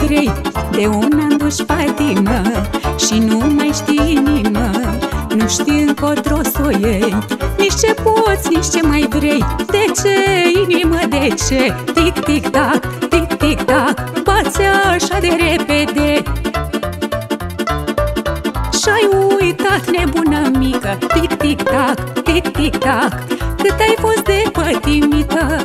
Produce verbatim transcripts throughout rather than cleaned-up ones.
vrei, de un an duci patimă și nu mai știi inimă, nu știi încotro s-o iei, nici ce poți, nici ce mai vrei. De ce, inimă, de ce? Tic-tic-tac, tic-tic-tac, bați așa de repede. Și-ai uitat, nebună mică, tic-tic-tac, tic-tic-tac, cât ai fost de pătimită.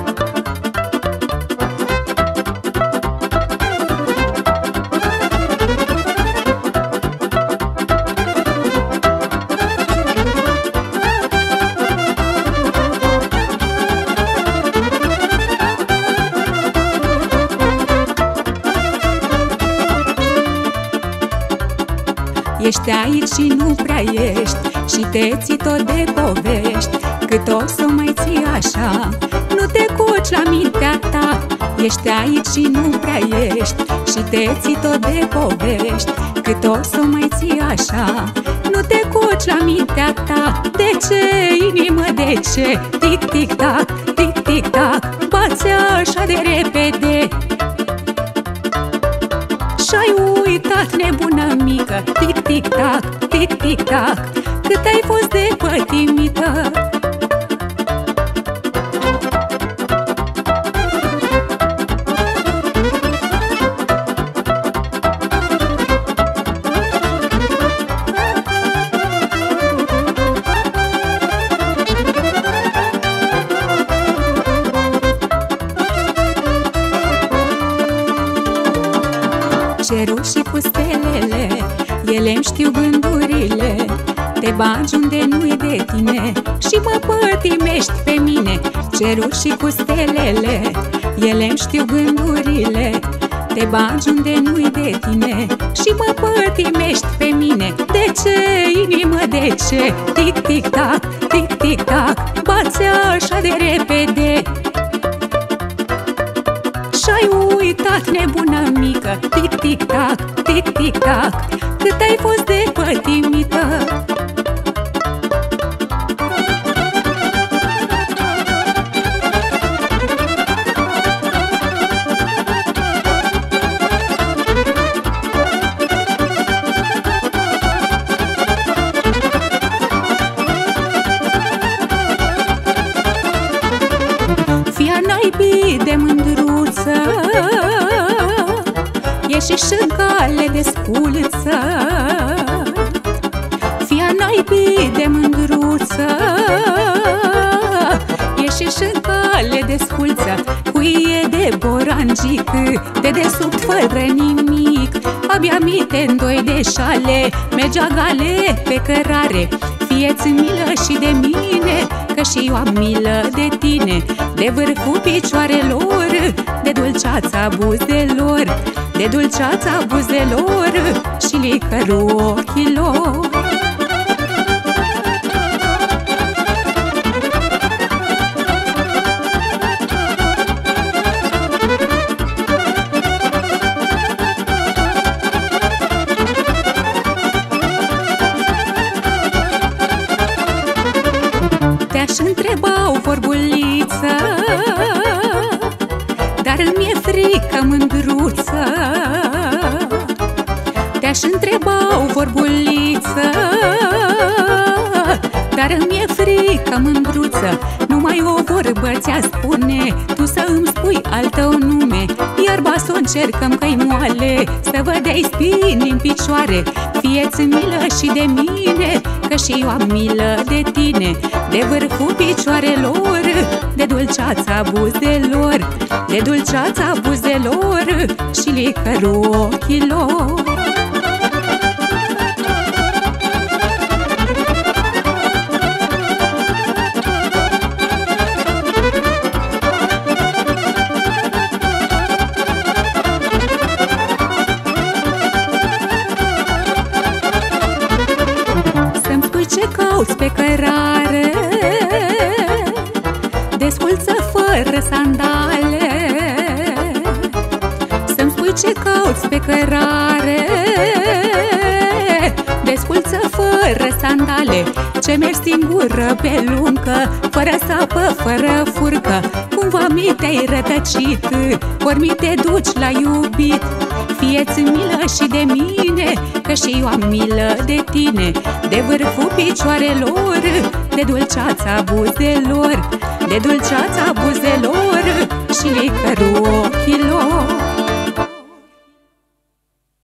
Ești aici și nu prea ești, și te ții tot de povești. Cât o să mai ții așa, nu te coci la mintea ta. Ești aici și nu prea ești, și te ții tot de povești. Cât o să mai ții așa, nu te coci la mintea ta. De ce, inimă, de ce? Tic-tic-tac, tic-tic-tac, bați așa de repede. Și-ai uitat, nebună mică, tic-tic-tac, tic-tic-tac, cât ai fost de pătimită. Cerul și cu stelele, ele-mi știu gândurile. Te bagi unde nu-i de tine și mă pătimești pe mine. Cerul și cu stelele, ele-mi știu gândurile. Te bagi unde nu-i de tine și mă pătimești pe mine. De ce, inimă, de ce? Tic-tic-tac, tic-tic-tac, bați așa de repede. Și-ai uitat, nebună mică, tic-tic-tac, tic-tic-tac, cât ai fost de pătimită. Fia naibii de mândruță, ieși și-n cale de sculță. Fia naibii de mândruță, ieși și-n cale de sculță. Cuie de borangic, de desubt fără nimic. Abia mi te îndoi de șale, mergea gale pe cărare. Fie-ți milă și de mine, că și eu am milă de tine. De vârful picioarelor, de dulceața buzelor, de dulceața buzelor și licărul ochilor. Te-aș întreba o vorbuliță, dar îmi-e frică, mândruță. Te-aș întreba o vorbuliță, dar îmi-e frică, mândruță. Numai o vorbă ți-a spune, tu să îmi spui al tău nume. Iarba să o încercăm că-i moale, să vă dai spini în picioare. Fie-ți milă și de mine, că și eu am milă de tine. De vârful picioarelor, de dulceața buzelor, de dulceața buzelor și licărul ochilor. Să-mi spui ce cauți pe cărare, desculță fără sandale. Să-mi spui ce cauți pe cărare, desculță fără sandale, ce mergi singură pe luncă, fără sapă, fără furcă. Cumva mi te-ai rătăcit, ori mi te duci la iubit. Fie-ți milă și de mine, că și eu am milă de tine. De vârful picioarelor, de dulceața buzelor, de dulceața buzelor și licărul ochilor.